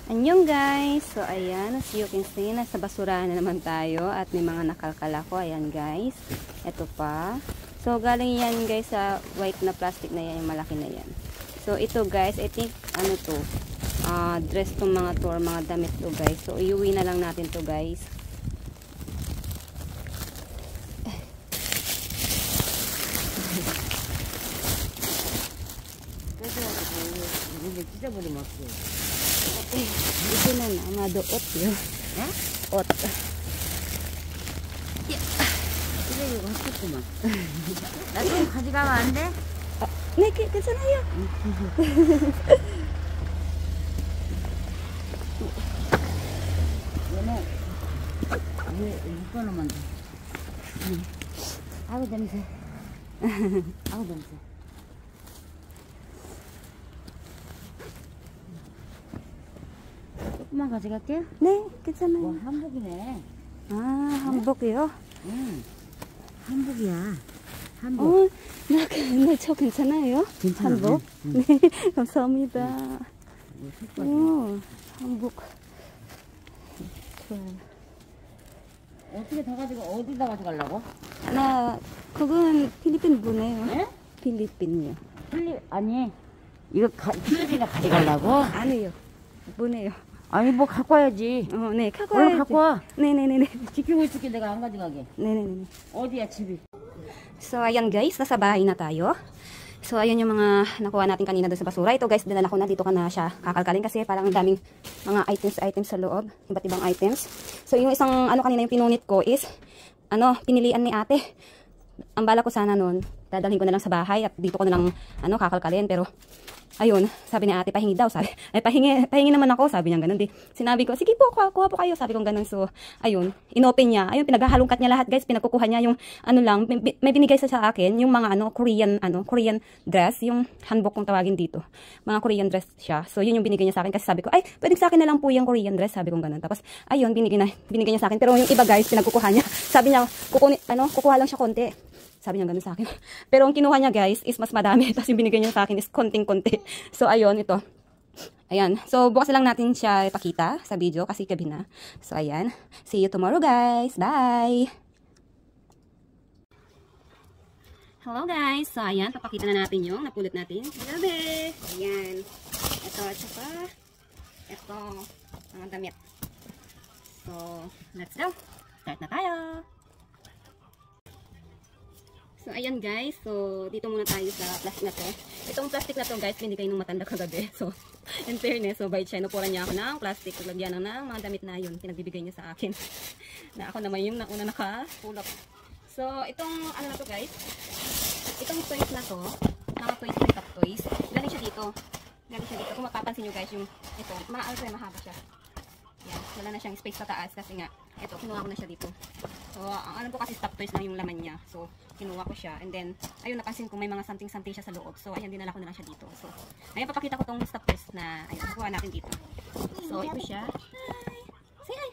Anyong guys! So ayan, as you can see, nasa basurahan na naman tayo at may mga nakalkala ko. Ayan guys, ito pa. So galing yan guys sa white na plastic na yan, yung malaki na yan. So ito guys, I think ano to, dress tong mga to or mga damit to guys. So iuwi na lang natin to guys. Ito na na, madoot yun. Ot. 이거 헛구만. 나도 가져가면 안 돼? 네, 괜찮아요. 얘는 왜 묶어놓으면 돼? 아우 냄새. 아우 냄새. 조금만 가져갈게. 네, 괜찮아요. 뭐 한복이네. 아, 한복이요? 응. 한복이야. 한복. 네, 저 괜찮아요. 괜찮아. 한복? 응. 네, 감사합니다. 뭐 색깔이. 오, 한복. 좋아요. 어떻게 다 가지고 어디다 가져가려고? 그건 필리핀 분이에요. 예? 필리핀이요. 아니 이거 필리핀에 가져가려고? 아니요. 분이에요. 아니 뭐 갖고 와야지. 네, 갖고 얼른 와야지. 갖고 와. 네네네네. 지키고 있을게 내가 안 가져가게. 네네네. 어디야 집이? So, ayan guys, nasa bahay na tayo. So, ayan yung mga nakuha natin kanina doon sa basura. Ito guys, dinala ko na dito ka na siya kakalkalin kasi parang daming mga items sa loob. Iba't ibang items. So, yung isang ano kanina yung pinunit ko is, pinilian ni ate. Ang bala ko sana nun, dadalhin ko na lang sa bahay at dito ko na lang, kakalkalin. Pero, ayun, sabi ni ate, pahingi daw. Sabi, pahingi naman ako. Sabi niya ganun. Di, sinabi ko, sige po, kuha po kayo. Sabi ko ganun. So, ayun, inopen niya. Ayun, pinaghahalongkat niya lahat, guys. Pinagkukuha niya yung, may binigay sa akin, yung mga, Korean dress. Yung hanbok kong tawagin dito. Mga Korean dress siya. So, yun yung binigay niya sa akin. Kasi sabi ko, ay, pwedeng sa akin na lang po yung Korean dress. Sabi ko ganun. Tapos, ayun, binigay niya sa akin. Pero yung iba, guys, pinagkukuha niya. Sabi niya, kukuha lang siya konti. Sabi niya ganun sa akin. Pero ang kinuha niya guys is mas madami. Tapos yung binigay niya sa akin is konting-konti. So ayun, ito. Ayan. So bukas lang natin siya ipakita sa video kasi gabi na. So ayan. See you tomorrow guys. Bye! Hello guys. So ayan, papakita na natin yung napulot natin. Gabi! Ayan. Ito at saka ito. Mga damit. So let's go. Start na tayo. So, ayan guys. So, dito muna tayo sa plastic na to. Itong plastic na to guys, binigay nung matanda kagabi. So, in fairness, so bait siya. Inupuran niya ako ng plastic. Paglagyan ng mga damit na yun. Pinagbibigay niya sa akin. Na ako naman yung nauna nakapulot. So, itong ano na to guys. Itong toys na to. Mga toys na top toys. Galing siya dito. Kung mapapansin nyo guys, yung ito. Mahaba siya. Yan. Wala na siyang space sa taas kasi nga, ito, kinuha ko na siya dito. So, ang alam ko kasi stop toys lang yung laman niya. So, kinuha ko siya. And then, ayun, napansin ko may mga something siya sa loob. So, ayan, dinala ko na lang siya dito. So, ayan, papakita ko tong stop toys na, ayun, nakuha natin dito. So, ito siya. Hi! Say hi!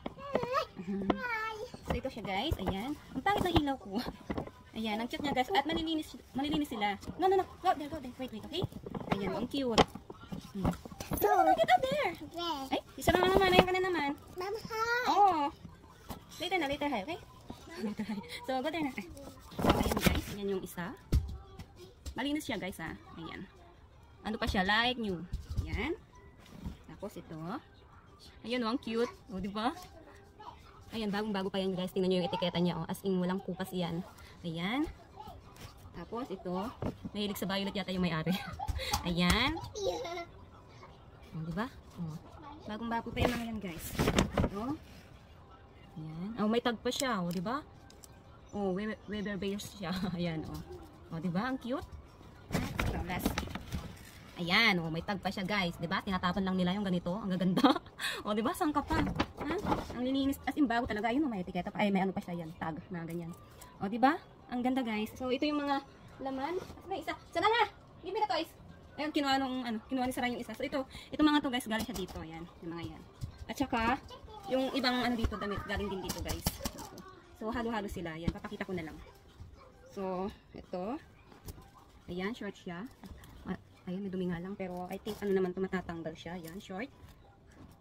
So, ito siya guys. Ayan. Ang pangit ng ilaw ko. Ayan, ang cute niya guys. At malilinis sila. No. Go there. Wait, okay? Ayan, ang cute. Get up there! Ay, isa lang naman. Ayun ka na naman. Oo. Later, okay? So, go there na. Ayan guys, ayan yung isa. Malinis siya guys ha. Ayan. Ano pa siya? Like new. Ayan. Tapos ito. Ayan ang cute. O, diba? Ayan, bagong-bago pa yan guys. Tingnan nyo yung etiketa niya. O, as in, walang kupas yan. Ayan. Tapos ito. Mahilig sa violet yata yung may-ari. Ayan. O, diba? O. Bagong-bago pa yung mga yan guys. Ito. Ayan. Oh, may tag pa siya. O, diba? Oh, Weber Bears siya. Ayan, oh. Oh, di ba? Ang cute. Last. Ayan, oh, may tag pa siya, guys. Di ba? Tinatapan lang nila yung ganito. Ang gaganda. Oh, di ba? Sangka pa. Ha? Ang lininis. As in, bago talaga. Ayun, oh, may etiketa pa. Ay, may ano pa siya yan. Tag. Mga ganyan. Oh, di ba? Ang ganda, guys. So, ito yung mga laman. May isa. Sana nga! Give me the toys. Ayun, kinuha ni Sarah yung isa. So, ito mga to, guys. Galing siya dito. Ayan. Yung mga yan. At saka, yung ibang ano dito, damit. Galing din dito, guys. So, halo-halo sila. Ayan, papakita ko na lang. So, ito. Ayan, short siya. Ayan, may dumi nga lang. Pero, I think, ano naman ito, matatanggal siya. Ayan, short.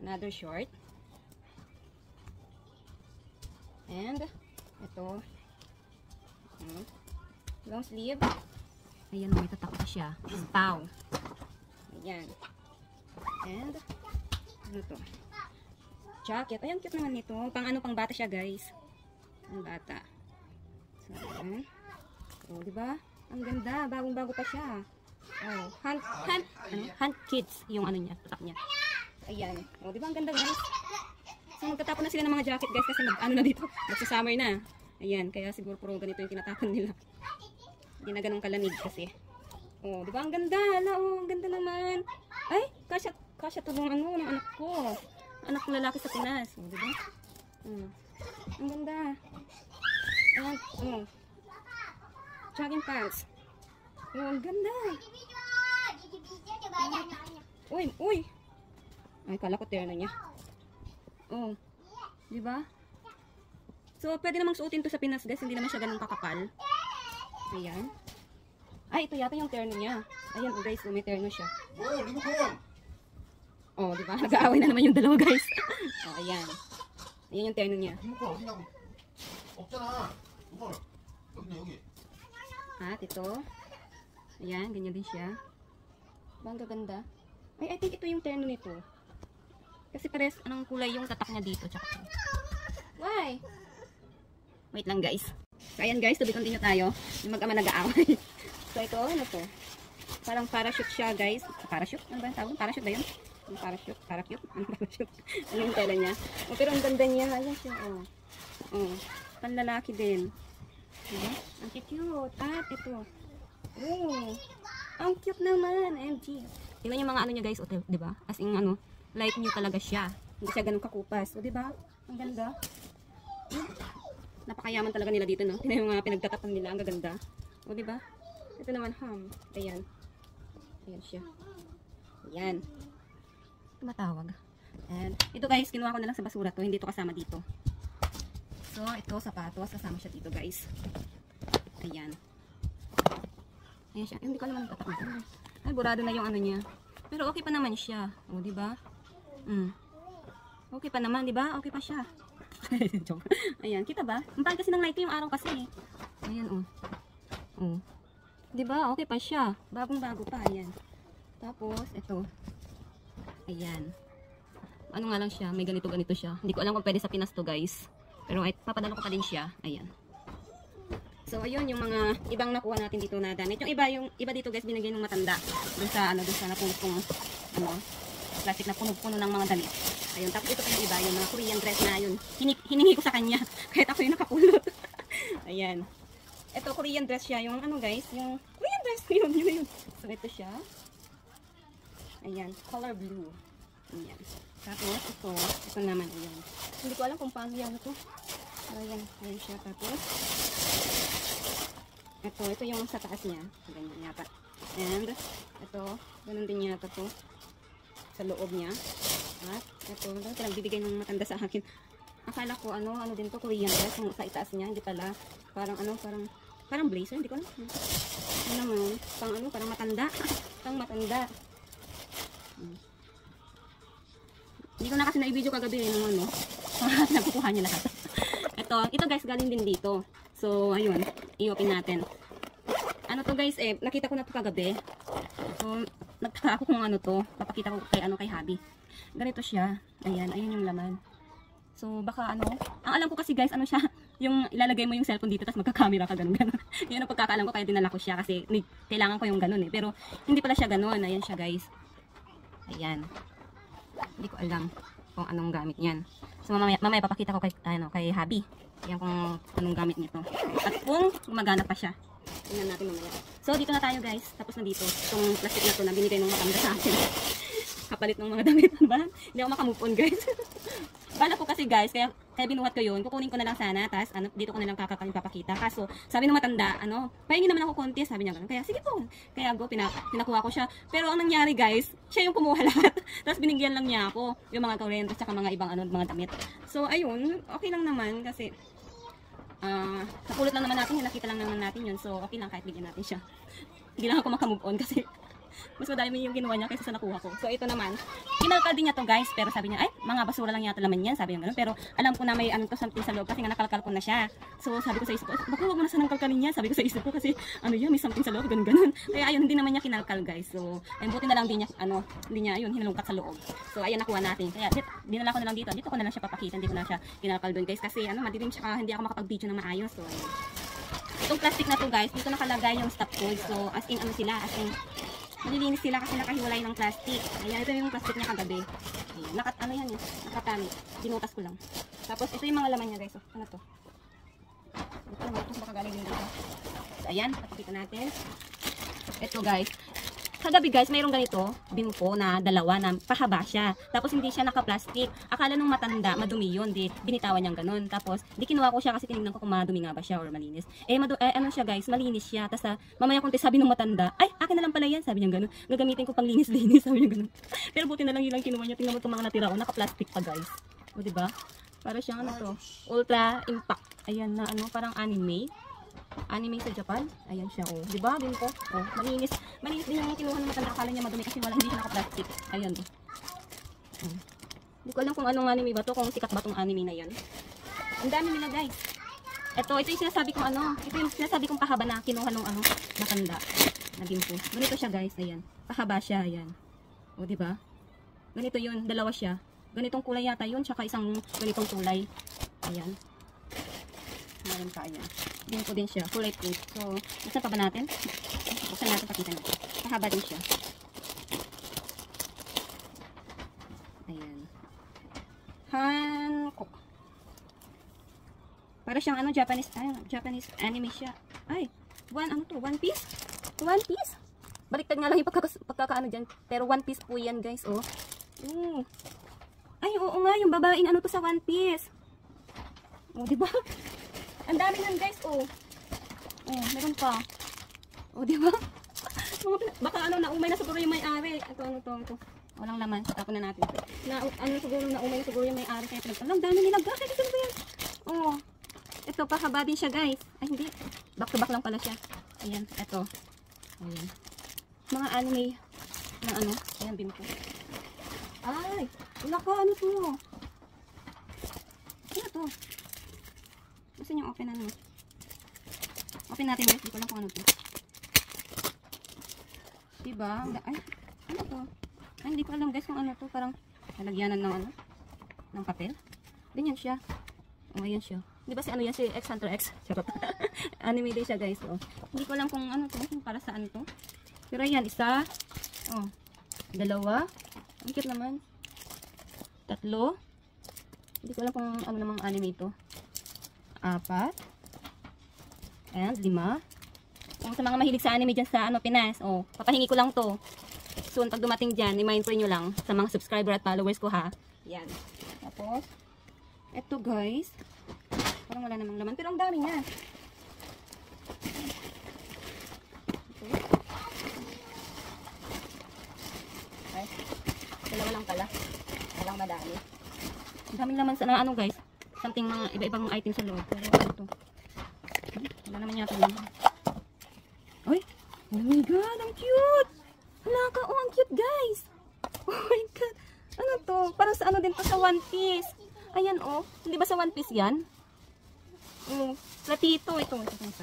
Another short. And ito. Long sleeve. Ayan, may tatak pa siya. Pow. Ayan. And ano to? Jacket. Ayan, cute naman nito. Pang bata siya, guys. Pang bata. So, ayan. So, diba? Ang ganda. Bagong-bago pa siya. Oh, Hunt Kids yung ano niya, tatak niya. Ayan. O, diba? Ang ganda, guys. So, magtatapon na sila ng mga jacket, guys, kasi na dito. Magsa-summer na. Ayan. Kaya siguro puro ganito yung tinatapon nila. Hindi na ganun kalamig kasi. Oh, diba? Ang ganda. Hala, oh, ang ganda naman. Ay, kasya to ng ano, ng anak ko. Anak ng lalaki sa Pinas. Oh, diba? Ang ganda. Ayan, oh. Jogging pants. Oh, ang ganda. Uy, uy. Ay, kala ko terno niya. Oh, diba? So, pwede namang suotin to sa Pinas, guys. Hindi naman siya ganun kakapal. Ayan. Ay, ito yata yung terno niya. Ayan, guys, may terno siya. Oh, diba? Nag-aaway na naman yung dalawa, guys. Oh, ayan. Ayan yung terno niya. At ito. Ayan, ganyan din siya. Bang gaganda. Ay, I think ito yung terno nito. Kasi pares, anong kulay yung tatak niya dito. Tsaka. Why? Wait lang, guys. So, ayan, guys, to be continue tayo. Yung mag-ama nag-aaway. So, ito, ano to? Parang parachute siya, guys. Parachute? Ano ba yung tawag? Parachute ba yun? Yung parachute? Parachute? Ano parachute? Ano yung tela niya? Oh, pero ang ganda niya. Ayan siya, oh. Oh, panlalaki din. Diba? Ang cute. At ito. Oh, ang cute naman. MG. Tingnan yung mga ano niya, guys. O, diba? As in, ano, like new talaga siya. Hindi siya ganun kakupas. O, diba? Ang ganda. Napakayaman talaga nila dito, no? Tingnan yung mga pinagtatapon nila. Ang gaganda. O, diba? Ito naman, ayan. Ayan siya. Ayan. Tumatawag. And, ito guys, kinuha ko na lang sa basura to. Hindi to kasama dito. So, ito, sapatos. Kasama siya dito, guys. Ayan. Ayan siya. Hindi ko naman tatakot. Ay, burado na yung ano niya. Pero okay pa naman siya. O, diba? Okay pa naman, diba? Okay pa siya. Ayan, kita ba? Ang pangit kasi ng light yung araw kasi. Ayan, oh. Oh. Diba? Okay pa siya. Bagong-bago pa. Ayan. Tapos, ito. Ayan. Ano nga lang siya. May ganito-ganito siya. Hindi ko alam kung pwede sa Pinas to, guys. Pero ay, papadala ko pa din siya. Ayan. So, ayun yung mga ibang nakuha natin dito na damit. Yung iba dito, guys, binigay ng matanda. Doon sa napuno kong, plastic na puno-puno ng mga damit. Ayun. Tapos ito pa yung iba, yung mga Korean dress na yun. Hiningi ko sa kanya. Kahit ako yung nakapulot. Ayan. Ito, Korean dress siya. Yung ano, guys, yung Korean dress. Yun. So, ito siya. Ayan, color blue. Ayan. Tapos, ito naman, ayan. Hindi ko alam kung paano yan ito. Ayan, ayan siya. Tapos, ito yung sa taas niya. Ganyan yata. And, ito, ganun din yata to. Sa loob niya. At, ito, nagbibigay ng matanda sa akin. Akala ko, ano din to, Korean dress. Yung sa itaas niya, hindi pala. Parang blazer, hindi ko alam. Ano naman, parang matanda. Pang matanda. Hindi ko na kasi na-video kagabi nung ano. Nakukuha niya lahat. Ito guys, galing din dito. So, ayun. I-open natin. Ano to guys, nakita ko na to kagabi. So, nagtaka ako kung ano to. Papakita ko kay Habi. Ganito siya. Ayan yung laman. So, baka ang alam ko kasi guys, siya, yung ilalagay mo yung cellphone dito, tapos magka-camera ka, ganun. Yun ang pagkakaalam ko, kaya dinala ko siya, kasi kailangan ko yung ganun Pero, hindi pala siya ganun. Ayan siya guys. Ayan. Hindi ko alam kung anong gamit niyan. So, mamaya papakita ko kay Habi. Ayan kung anong gamit nito. At kung gumagana pa siya. Tingnan natin mamaya. So, dito na tayo guys. Tapos na dito. Itong plastic na to na binigay ng matanda sa akin. Kapalit ng mga damit. Hindi ako makamove on guys. Bala ko kasi guys, kaya binuhat ko yun. Kukunin ko na lang sana, tas dito ko na lang papakita. Kaso, sabi ng matanda, pahingin naman ako konti, sabi niya gano'n. Kaya sige po. Kaya pinakuha ko siya. Pero ang nangyari guys, siya yung kumuha lahat. Tapos binigyan lang niya ako yung mga Korean at saka mga ibang mga damit. So ayun, okay lang naman kasi napulot lang naman natin yun, nakita lang naman natin yun. So okay lang kahit bigyan natin siya. Hindi lang ako makamove on kasi Mas madami yung ginawa niya kaysa sa nakuha ko. So ito naman, kinalkal din niya to guys, pero sabi niya, ay, mga basura lang yata naman yan, sabi niya gano'n. Pero alam ko na may ano to something sa loob kasi nga nakalkal ko na siya. So sabi ko sa isip ko, baka huwag mo na sanang kalkalin niya, sabi ko sa isip ko kasi ano yan, may something sa loob, ganun. Kaya ayun, hindi naman niya kinalkal guys. So ayun, buti na lang din niya, hindi niya, ayun, hinalungkat sa loob. So ayan, nakuha natin. Kaya dinala ko na lang dito ko na lang siya papakita, hindi ko na siya kinalkal doon guys. Kasi madilim siya, hindi ako makapag-video na maayos. So ayun. Itong plastic na to guys, dito nakalagay yung stop toys. So as in malilinis sila kasi nakahiwalay ng plastic. Ayan, ito yung plastic niya kagabi. Ayan, nakatali. Dinutas ko lang. Tapos ito yung mga laman niya guys. Ano to? Ito naman, ito makagaling din dito. So ayan, pakikita natin. Ito guys. Kagabi guys, mayroong ganito, bimpo na dalawa na pahaba siya. Tapos hindi siya naka-plastic. Akala nung matanda, madumi yun. Di, binitawan niyang ganun. Tapos, di kinuha ko siya kasi tinignan ko kung madumi nga ba siya or malinis. Ano siya guys, malinis siya. Tapos, mamaya kung sabi nung matanda, ay, akin na lang pala yan. Sabi niya ganun. Gagamitin ko pang linis-linis. Sabi niya ganun. Pero buti na lang yun lang kinuha niya. Tingnan mo itong mga natira ko. Naka-plastic pa guys. O, diba? Para siyang ano to? Ultra Impact. Ayan na parang anime sa Japan. Ayan siya, oh. Diba? Din ko. Oh, malinis. Malinis din yung kinuha ng matanda. Akala niya madumi kasi hindi siya naka-plastic. Ayan, oh. Hindi ko alam kung anong anime ba to, kung sikat ba tong anime na yan. Ang dami nila, guys. Ito yung sinasabi kong ito yung sinasabi kong pahaba na kinuha ng matanda. Na bimpo. Ganito siya, guys. Ayan. Pahaba siya, ayan. Oh, diba? Ganito yun. Dalawa siya. Ganitong kulay yata yun, tsaka isang ganitong kulay. Ayan. Meron pa, ayan. Din ko din siya, kulay pink. So, buksan pa ba natin? Buksan natin, pakita natin. Mahaba din siya. Ayan. Hancock. Para siyang Japanese anime siya. Ay, one piece? One piece? Baliktad nga lang yung pagkakaano dyan. Pero one piece po yan, guys, oh. Ay, oo nga, yung babaeng to sa one piece. Oh, diba? Ang dami nan guys, oh. Oh, meron pa. Oh, di ba? Baka naumay na siguro yung may-ari. Ito. Walang laman. Tapon na natin. Siguro naumay na siguro yung may-ari. Kaya ang dami nila guys. Ito ba yan? Oh. Ito, pahaba din siya guys. Ay, hindi. Back to back lang pala siya. Ayan, ito. Ayan. Mga anime na Ayan, bimpo. Ay, wala ka. Ano to? Ano to? Gusto niyo open Open natin guys. Hindi ko lang kung ano to. Diba? Ay, ano to? Ay, hindi ko alam guys kung ano to. Parang nalagyanan ng ng papel. Ganyan siya. Oh, ayan siya. Di ba si yan? Si X Hunter X. Charot. Anime din siya guys. Oh. Hindi ko alam kung ano to. Kung para saan to. Pero ayan, isa. Oh. Dalawa. Ang cute naman. Tatlo. Hindi ko alam kung ano namang anime to. 4 and 5. Kung sa mga mahilig sa anime dyan sa Pinas, papahingi ko lang to. Soon, pag dumating dyan, i-mindful nyo lang sa mga subscriber at followers ko ha. Yan. Tapos, eto guys. Parang wala namang laman, pero ang dami niya. Okay. Dalawa lang pala. Walang madami. Ang daming laman sa guys. Something mga iba-ibang item sa loob. Pero ito. Wala naman yata yun. Uy! Oh my god! Ang cute! Halaka! Oh, ang cute guys! Oh my god! Ano to? Parang sa din to sa One Piece. Ayan oh. Hindi ba sa One Piece yan? Platito. Ito.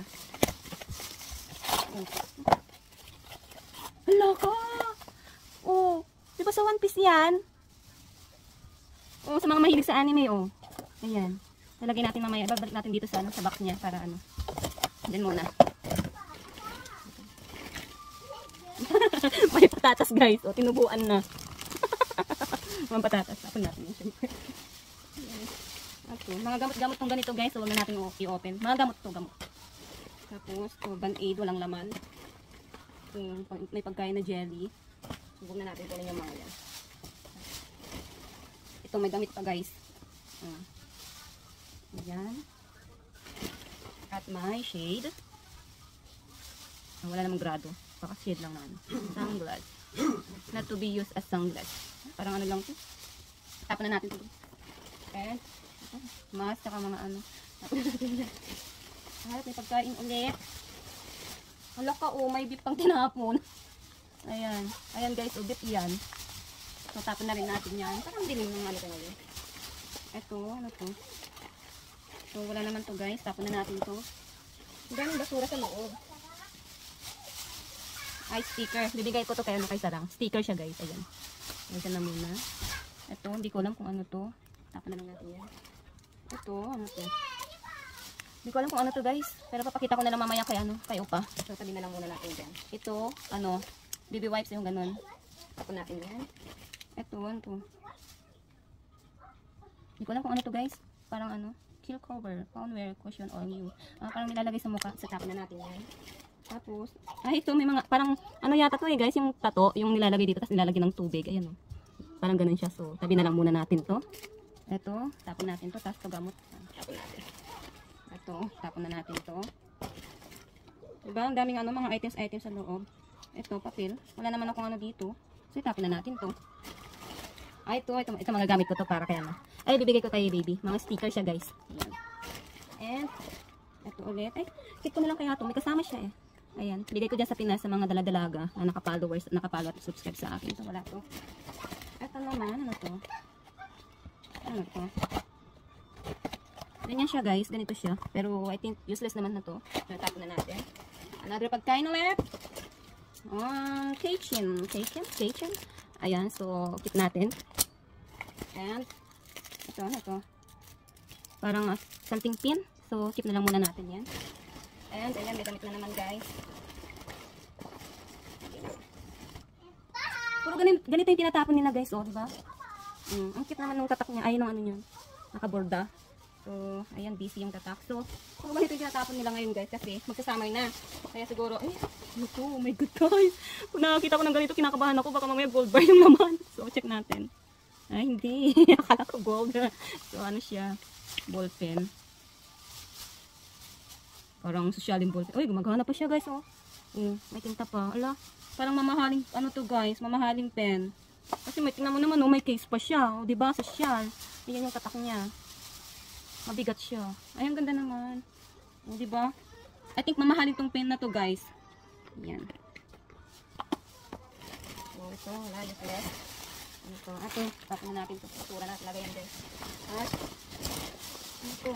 Halaka! Oh. Di ba sa One Piece yan? Oh, sa mga mahilig sa anime oh. Ayan. Lalagay natin mamaya. Babalik natin dito sa sa box niya para Diyan muna. May patatas guys. O, tinubuan na. Mga patatas. Tapon natin yun. Okay. Mga gamot-gamot tong ganito guys. So, huwag na natin i-open. Mga gamot to, gamot. Tapos, band-aid. Walang laman. May pagkain na jelly. So, huwag na natin kunin yung mga yan. Ito, may damit pa guys. Ayan. At may shade. Wala namang grado. Baka shade lang naman. Sunglass. Not to be used as sunglass. Parang lang to. Tapon na natin ito. And mask, saka mga Tapon na natin yan. May pagkain ulit. Wala ka may beef pang tinapon. Ayan. Ayan guys, ubit yan. So, tapon na rin natin yan. Parang dilim ng ano ngayon. Ito, ano to? So, wala naman to guys. Tapon na natin to. Ang daming basura sa loob. Ay, sticker. Bibigay ko to kay Sarang. Sticker siya guys. Ayan. Ayan na muna. Ito, hindi ko alam kung ano to. Tapon na lang natin yan. Ito, ano to? Hindi ko alam kung ano to guys. Pero papakita ko na lang mamaya kay Opa. So, tabi na lang muna natin dyan. Ito, ano, baby wipes yung ganun. Tapon natin yan. Ito, ano to? Hindi ko alam kung ano to guys. Parang ano, kill cover, found wear, cushion, all new. Parang nilalagay sa mukha. Sa tapon na natin yan. Tapos, ito may mga, parang, ano yata to guys, yung tato, yung nilalagay dito, tapos nilalagay ng tubig. Ayan o. Parang ganun siya. So, tabi na lang muna natin to. Ito, tapon natin to, tapos ito gamot. Tapon natin. Ito, tapon na natin to. Diba? Ang daming ano, mga items sa loob. Ito, papel. Wala naman akong ano dito. So, tapon na natin to. Ito magagamit ko to para kaya ano. Ay, bibigay ko kay baby. Mga sticker siya guys. Ayan. And, ito ulit. Ay, keep ko na lang kaya to. May kasama siya eh. Ayan, bigay ko dyan sa Pinas sa mga daladalaga na nakapollow at subscribe sa akin. So, wala to. Ito naman, ano to? Ano to? Ganyan siya guys, ganito siya. Pero I think useless naman na to. Natapon na natin. Another pagkain ulit. Kitchen. Ayan, so keep natin. And, ito, ano to? Parang something pin. So, keep na lang muna natin yan. And, ayan, may damit na naman guys. Puro ganito yung tinatapon nila guys, oh, diba? Ang cute naman ng tatak niya. Ayun ang ano yun. Nakaborda. So, ayan, busy yung tatak. So, puro ganito yung tinatapon nila ngayon guys. Kasi, magsasamay na. Kaya siguro, ano to? Oh my god guys. Kung nakakita ko ng ganito, kinakabahan ako. Baka mamaya gold bar yung laman. So, check natin. Ay, hindi. Akala ko gold. So, ano siya? Ballpen. Parang social yung ballpen. Uy, gumagana pa siya guys, oh. May tinta pa. Ala, parang mamahaling, ano to guys, mamahaling pen. Kasi may tingnan mo naman, oh, may case pa siya. Oh, diba? Social. Ayan yung tatak niya. Mabigat siya. Ay, ang ganda naman. Oh, diba? I think mamahaling tong pen na to guys. Ayan. So, ito, wala, useless. Ito, tapos na natin ito. Pasura na, lagay yan guys. At, ito.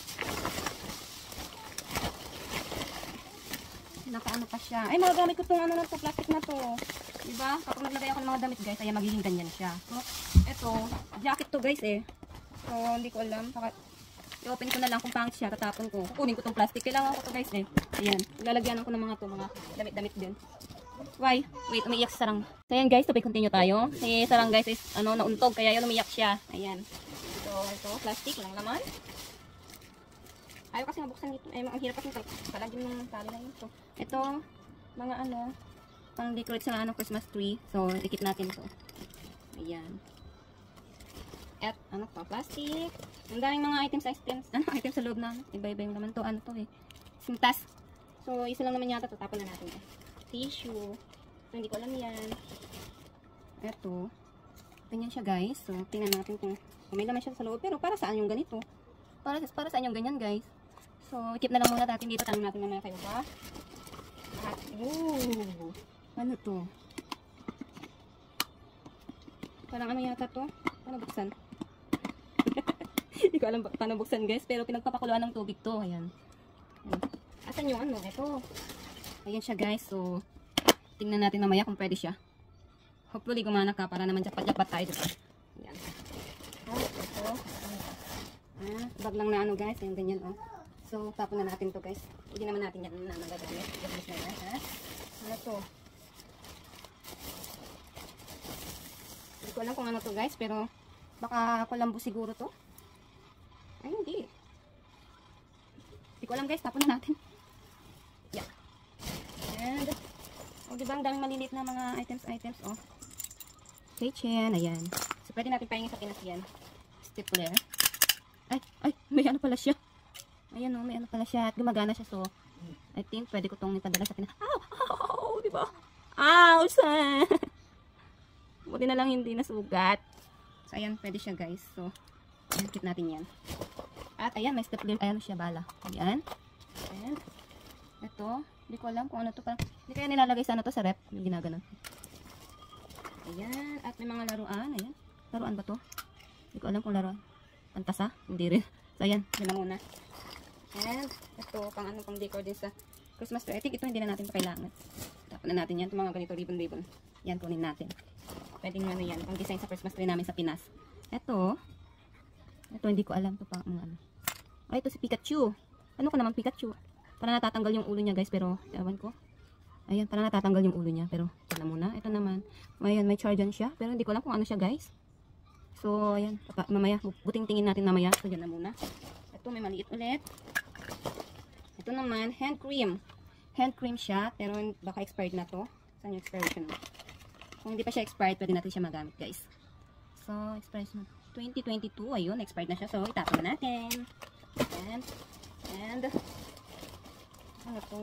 Nakaano pa siya. Ay, magagamit ko itong ano na to, plastic na to. Diba? Kapag naglagay ako ng mga damit guys, ay magiging ganyan siya. So, ito, jacket to guys eh. So, hindi ko alam. I-open ko na lang kung pangit siya, tatapon ko. Kukunin ko itong plastic. Kailangan ko to guys eh. Ayan, lalagyan ko ng mga damit-damit din. Why? Wait, umiiyak si Sarang. So, ayan guys, continue tayo. Si Sarang guys is, nauntog, kaya yun umiiyak siya. Ayan. So, ito, plastic, walang laman. Ayaw kasi nabuksan dito. Ay, ang hirap kasi palagyan ng tali na ito. Ito, mga pang decorate sa Christmas tree. So, ikit natin ito. Ayan. At, plastic. Ang daming mga items sa loob na. Iba-iba yung naman to. Ano to eh. Sintas. So, isa lang naman yata. Tapon na natin. Tissue. So, hindi ko alam yan. Ito. Ganyan siya guys. So, tingnan natin kung may laman siya sa loob. Pero, para saan yung ganito? Para saan yung ganyan guys? So, keep na lang muna natin dito. Tanong natin mamaya kayo ba? At, ano to? Parang ano yata to? Paano buksan? Hindi ko alam paano buksan guys. Pero pinagpapakuluan ng tubig to. Ayan. Asan yung ano? Ito. Ayan siya guys. So, tingnan natin mamaya kung pwede siya. Hopefully gumana ka para naman japat-japat tayo dito. Ayan. Ito. Bag lang na ano guys. Ayan ganyan oh. So, tapon na natin to guys. Hindi naman natin yan na nagagamit. Gagamit na yan, ha? Ano to? Hindi ko alam kung ano to guys, pero baka kulambo siguro to. Ay, hindi. Hindi ko alam guys, tapon na natin. Yeah. And, diba ang daming maliliit na mga items, oh. Kitchen, ayan. So, pwede natin pahingin sa Pinas yan. Stapler. Ay, may ano pala siya. Ayan o, may ano pala siya. At gumagana siya. So, I think pwede ko itong ipadala sa Pinas. Ow! Diba? Ouch! Buti na lang hindi nasugat. So, ayan, pwede siya guys. So, ayan, keep natin yan. At ayan, may stapler. Ayan siya, bala. Ayan. Ayan. Ito, hindi ko alam kung ano to. Hindi kaya nilalagay sa ano to, sa rep. Yung ginaganon. Ayan. At may mga laruan. Ayan. Laruan ba to? Hindi ko alam kung laruan. Pantasa? Hindi rin. So, ayan. Yun na muna. And, ito, pang ano, pang decor din sa Christmas tree. I think ito hindi na natin pa kailangan. Tapon na natin yan. Itong mga ganito, ribbon-ribbon. Yan, kunin natin. Pwedeng ano yan, pang design sa Christmas tree namin sa Pinas. Ito, hindi ko alam. Ito pang mga ano. Ay, ito si Pikachu. Ano ko naman Pikachu? Para natatanggal yung ulo niya, guys, pero, ewan ko. Ayan, para natatanggal yung ulo niya, pero, ito na muna. Ito naman, ayan, may charge siya, pero hindi ko alam kung ano siya, guys. So, ayan, mamaya, buting tingin natin mamaya. So, dyan na muna. Ito, may maliit ulit. Ito naman, hand cream. Hand cream siya, pero baka expired na to. Saan yung expiration mo? Kung hindi pa siya expired, pwede natin siya magamit, guys. So, expiration 2022. Ayun, expired na siya. So, itapon na natin. And, ano to?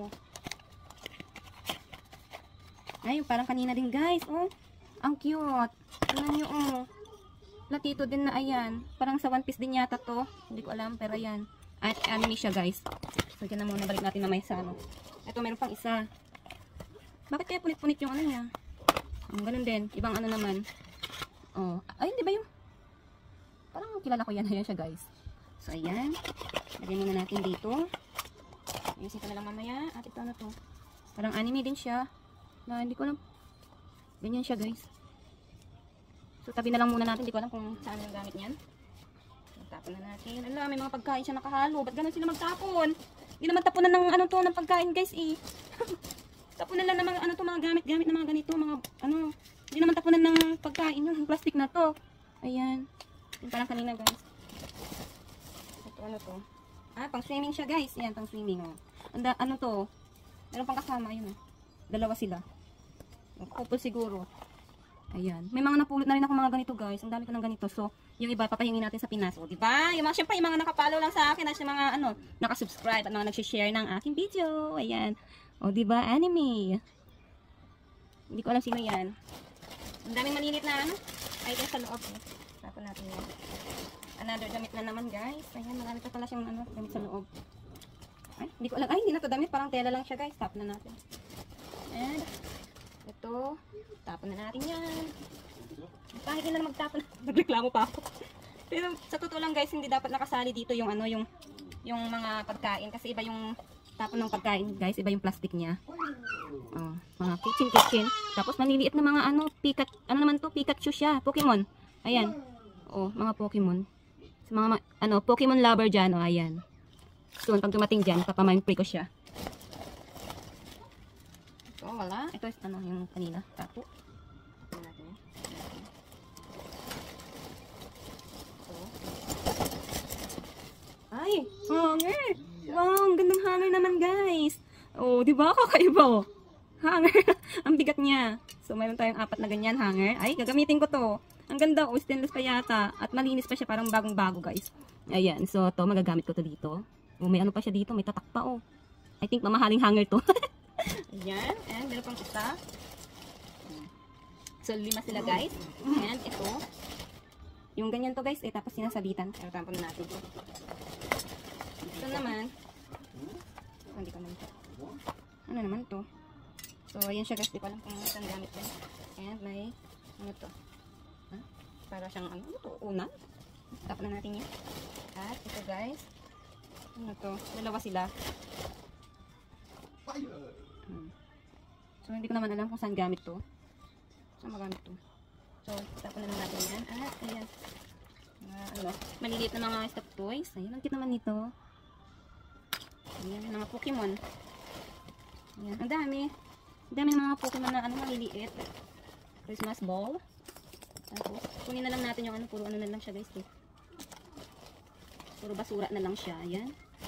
Ay, parang kanina din, guys. Oh, ang cute. Tingnan nyo, oh. Platito din na, ayan. Parang sa One Piece din yata to. Hindi ko alam, pero ayan. At anime siya, guys. So, dyan na muna. Balik natin mamaya sa ano. Ito, meron pang isa. Bakit kaya punit-punit yung ano niya? Ganun din. Ibang ano naman. Oh. Ay, hindi ba yung? Parang kilala ko yan. Ayan siya, guys. So, ayan. Lagyan muna natin dito. Ayusin ko na lang mamaya. At ito na to. Parang anime din siya. Na hindi ko alam. Ganyan siya, guys. So, tabi na lang muna natin. Hindi ko alam kung saan yung gamit niyan. Tapon na natin. Ala, may mga pagkain siya nakahalo. Ba't ganun sila magtapon? Hindi naman tapunan ng ano to, ng pagkain, guys, eh. Tapunan lang ng mga ano to, mga gamit-gamit na mga ganito, mga ano. Hindi naman tapunan ng pagkain yung plastic na to. Ayan. Yung parang kanina, guys. Ito, ano to? Ah, pang swimming siya, guys. Ayan, pang swimming, oh. Ano to? Meron pang kasama, yun, oh. Dalawa sila. Couple siguro. Ayan. May mga napulot na rin ako mga ganito, guys. Ang dami ko ng ganito. So, yung iba papahingin natin sa Pinas. O, diba? Yung mga, syempre, yung mga nakapollow lang sa akin at yung mga, ano, nakasubscribe at mga nagsishare ng aking video. Ayan. O, diba? Anime. Hindi ko alam sino yan. Ang daming malilit na, ano, item sa loob. Tapon natin yan. Another damit na naman, guys. Ayan, marami pa pala siyang, ano, damit sa loob. Ay, hindi ko alam. Ay, hindi na to damit. Parang tela lang siya, guys. Tapon na natin. And, ito, tapon na natin yan. Kahit nila magtapon, nagreklamo pa ako. Pero sa totoo lang, guys, hindi dapat nakasali dito yung ano, yung mga pagkain kasi iba yung tapon ng pagkain, guys, iba yung plastic niya. Oh, mga kitchen. Tapos maliliit na mga ano, ano naman to, Pikachu siya, Pokemon. Ayan. Oh, mga Pokemon. Sa mga ano, Pokemon lover diyan, oh, ayan. Soon pag dumating diyan, papamain free ko siya. So, wala. Ito is ano yung kanina. Tapo. Ito natin. So. Ay! Hanger! Wow! Ang gandang hanger naman, guys. Oh, di ba? Kakaiba, oh. Hanger. Ang bigat niya. So, mayroon tayong 4 na ganyan hanger. Ay, gagamitin ko to. Ang ganda, oh. Stainless pa yata. At malinis pa siya. Parang bagong-bago, guys. Ayan. So, to magagamit ko to dito. Oh, may ano pa siya dito. May tatak pa, oh. I think mamahaling hanger to. Ayan. And meron pang isa. So, 5 sila, guys. And ito. Yung ganyan to, guys. Tapos sinasabitan. Pero tampon na natin. Ito naman. Hindi ko naman ito. Ano naman to? So, ayan siya, guys. Di ko alam kung saan gamit din. And may, ano to? Ha? Para siyang, ano to? Unan. Tapon na natin yan. At ito, guys. Ano to? Dalawa sila. So, hindi ko naman alam kung saan gamit to. Saan magamit to? So, tapon na natin yan. At, ayan. Ano, maliliit na mga stuffed toys. Ayan, ang cute naman nito. Ayan, mga Pokemon. Ayan, ang dami. Ang dami ng mga Pokemon na ano, maliliit. Christmas ball. Tapos, kunin na lang natin yung ano, puro ano na lang siya, guys. Eh. Puro basura na lang siya. Ayan.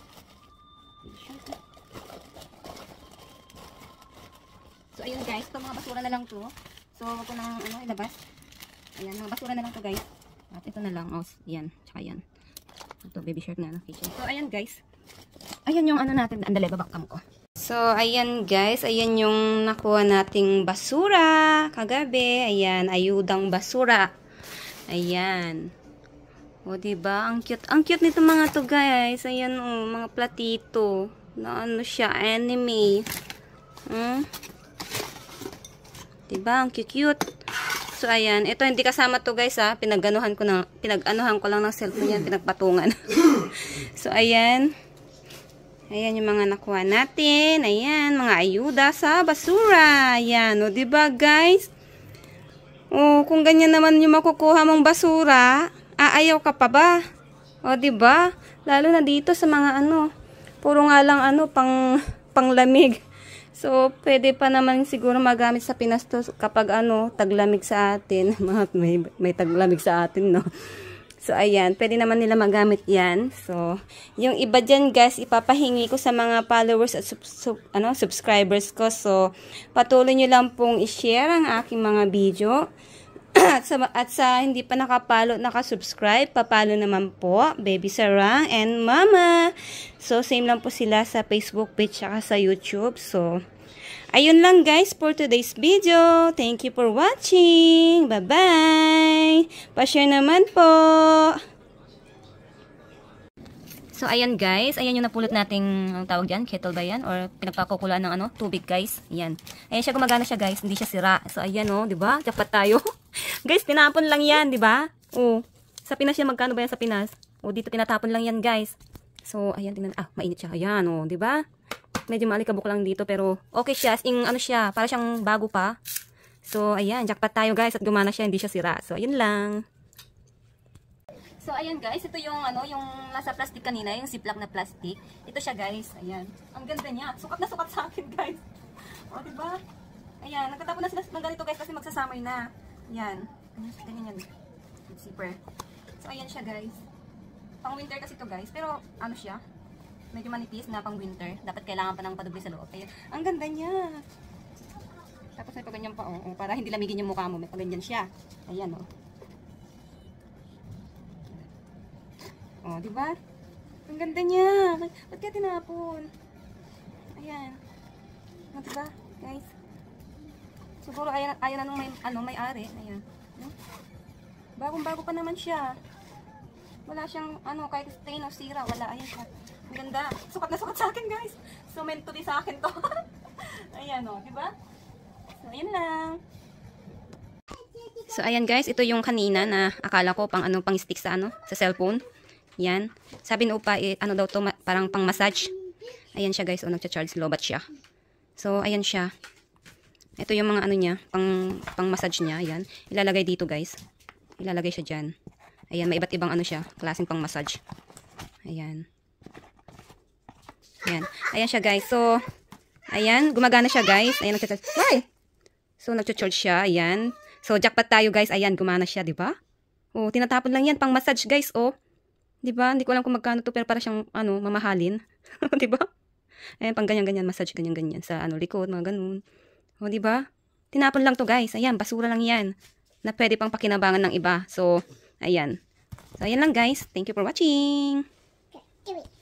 So, ayun guys. Ito mga basura na lang to. So, wag ko nang ano, ilabas. Ayan, mga basura na lang to, guys. At ito na lang. Oh, yan. Tsaka yan. Ito, baby shirt na. Kitchen. So, ayan guys. Ayan yung ano natin. Andali, babakam ko. So, ayan guys. Ayan yung nakuha nating basura. Kagabi. Ayan, ayudang basura. Ayan. O, diba? Ang cute. Ang cute nito mga to, guys. Ayan, oh, mga platito. Na ano siya, anime. Diba? Ang cute. So, So, ayan. Ito, hindi kasama to guys, ha. Pinag-anuhan ko lang ng cellphone yan. Pinagpatungan. So, ayan. Ayan yung mga nakuha natin. Ayan, mga ayuda sa basura. Ayan, o, diba guys? O, kung ganyan naman yung makukuha mong basura, aayaw ka pa ba? O, diba? Lalo na dito sa mga puro nga lang panglamig. So, pwede pa naman siguro magamit sa Pinas to kapag taglamig sa atin. may taglamig sa atin, no? So, ayan. Pwede naman nila magamit yan. So, yung iba dyan, guys, ipapahingi ko sa mga followers at subscribers ko. So, patuloy nyo lang pong i-share ang aking mga video. At sa hindi pa nakasubscribe, papalo naman po, Baby Sarang and Mama. So, same lang po sila sa Facebook page at sa YouTube. So, ayun lang guys for today's video. Thank you for watching. Bye-bye. Pa-share naman po. So, ayan guys. Ayan yung napulot nating, ang tawag dyan, kettle ba yan? Or pinagpakukulaan ng tubig guys. Ayan. Ayan siya, gumagana siya guys. Hindi siya sira. So, ayan diba? Jackpot tayo. Guys, tinapon lang yan, diba? Sa Pinas yan, magkano ba yan sa Pinas? Dito tinatapon lang yan guys. So, ayan, tingnan. Mainit siya. Ayan, diba? Medyo maalikabok lang dito, pero okay siya. As in, siya, para siyang bago pa. So, ayan, jackpot tayo guys. At gumana siya, hindi siya sira. So, ayun lang. So, ayan guys, ito yung yung nasa plastic kanina, yung ziplock na plastic. Ito siya guys, ayan. Ang ganda niya. Sukat na sukat sa akin guys. Diba? Ayan, nagtatapon na sila ng ganito guys kasi magsasummer na. Ayan. Ganyan yan. Zipper. So, ayan siya guys. Pang winter kasi to guys. Pero, siya? Medyo manipis na pang winter. Dapat kailangan pa ng padubli sa loob. Ayan. Ang ganda niya. Tapos may paganyan pa, para hindi lamigin yung mukha mo. May paganyan siya. Ayan, diba? Ang ganda niya. Ba't kaya tinapon? Ayan. Diba, guys? Siguro ayan na nung may-ari. Ayan. Bagong-bago pa naman siya. Wala siyang kahit stain o sira. Wala. Ayan siya. Ang ganda. Sukat na sukat sa akin, guys. So, meant to be sa akin to. Ayan, diba? So, ayan lang. So, ayan guys. Ito yung kanina na akala ko pang stick sa sa cellphone. Yan. Sabi ni Upa, daw to, parang pang massage. Ayan siya guys. Nagcha-charge lobat siya. So, ayan siya. Ito yung mga niya, pang massage niya. Ayan. Ilalagay dito guys. Ilalagay siya dyan. Ayan, may iba't ibang siya. Klaseng pang massage. Ayan. Ayan. Ayan siya guys. So, ayan. Gumagana siya guys. Ayan, nagcha-charge. Why? So, nagcha-charge siya. Ayan. So, jackpot tayo guys. Ayan, gumana siya, diba? Tinatapon lang yan. Pang massage guys, diba? Hindi ko alam kung magkano to, pero para siyang, mamahalin. Diba? Ayan, pang ganyan-ganyan. Massage ganyan-ganyan. Sa, likod, mga ganun. Diba? Tinapon lang to guys. Ayan, basura lang yan. Na pwede pang pakinabangan ng iba. So, ayan. So, ayan lang guys. Thank you for watching. Give it.